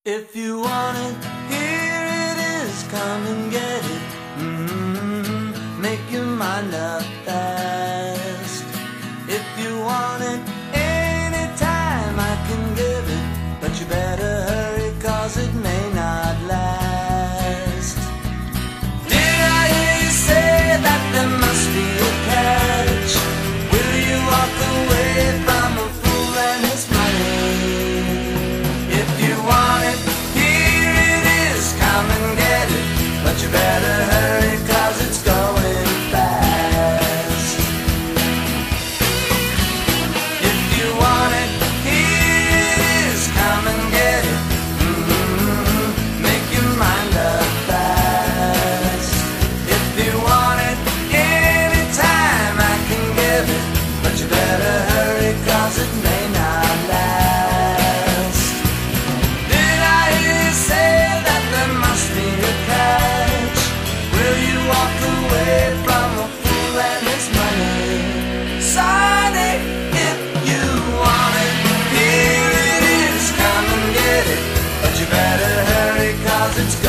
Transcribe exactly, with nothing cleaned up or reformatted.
If you want it, here it is, come and get it. Mm-hmm. Make your mind up fast. If you want it, anytime I can give it, but you better hurry, cause it may not last. Did I hear you say that there must be a catch? Will you walk away from a fool and his money? If you want it, here it is, come and get it, but you better hurry, cause it's going fast. If you want it, here it is, come and get it. Mm-hmm. Make your mind up fast. If you want it, anytime I can give it, but you better hurry, cause it may not last. Did I hear you say that there must be a catch? Will you walk away from a fool and his money? Sonny, if you want it, here it is, come and get it, but you better hurry, cause it's